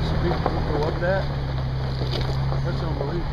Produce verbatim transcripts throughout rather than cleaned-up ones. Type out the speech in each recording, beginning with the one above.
speed will go up that. That's unbelievable.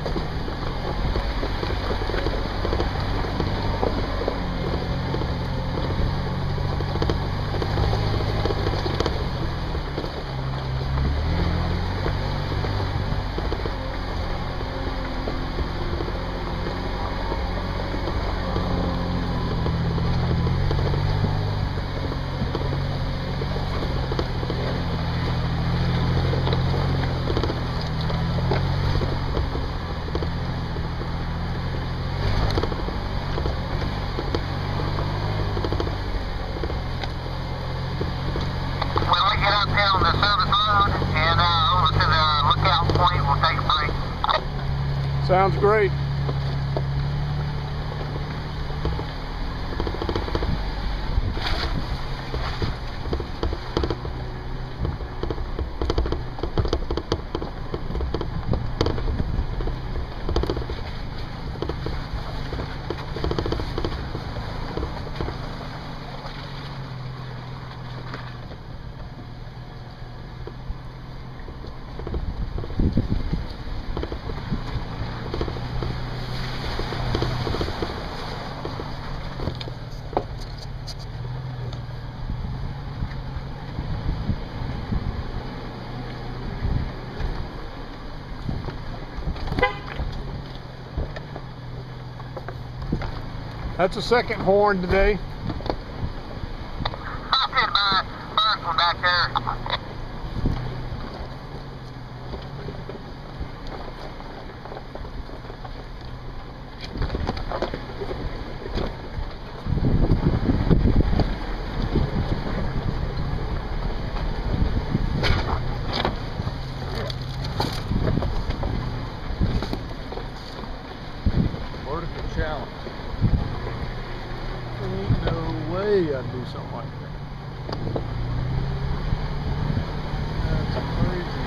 Sounds great. That's the second horn today. I did my first one back there. Vertical challenge. Ain't no way I'd do something like that. That's crazy.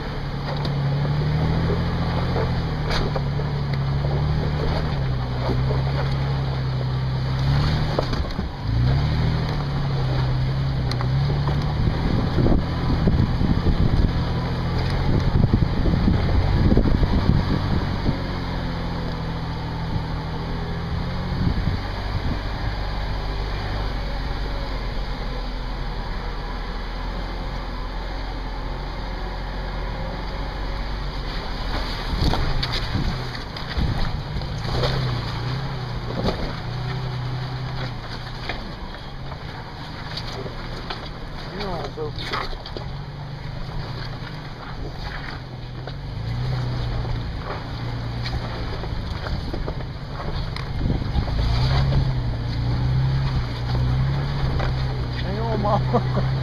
So hang on, Mama.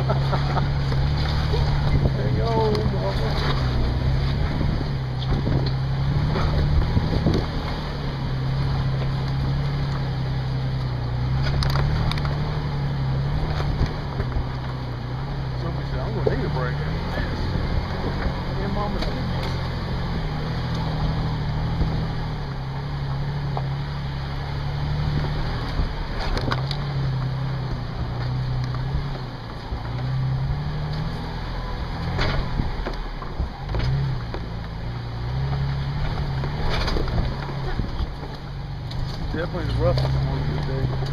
Hang on, Mama. I'm gonna need a break. Yeah, Mama said this. Definitely the roughest one today.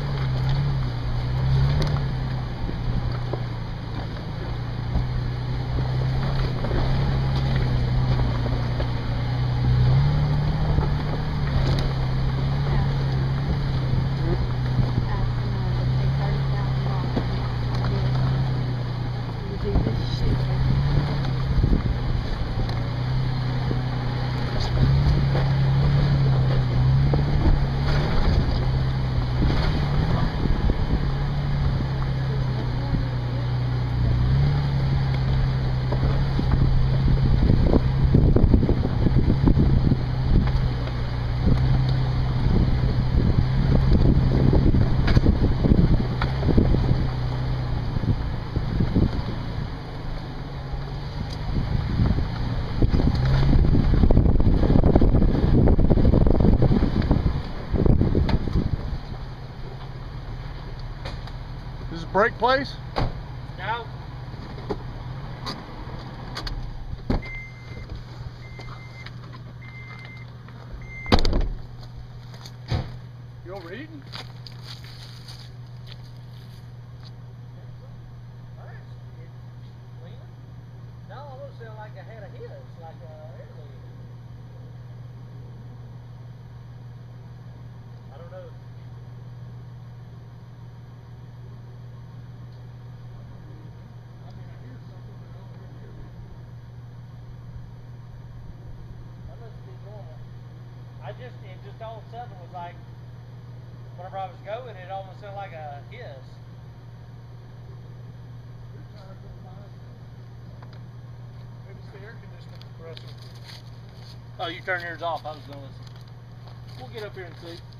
This is break place? No. hiss, like a air leak. I don't know. I mean, I hear something, but I don't hear it. That must be normal. I just, it just all of a sudden was like, whenever I was going, it almost sounded like a hiss. Your tires don't mind. Maybe it's the air conditioning compressor. Oh, you turned yours off. I was going to listen. We'll get up here and see.